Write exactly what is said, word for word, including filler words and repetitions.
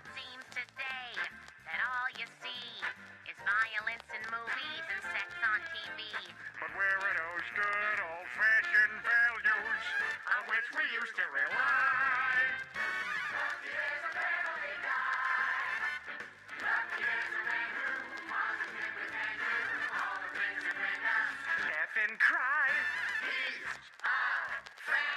it seems today that all you see is violence in movies and sex on T V. But where are those good old-fashioned values on which we used to rely? Lucky is a family guy. Lucky is a man who positively can do all the things that bring us laugh and cry. He's a family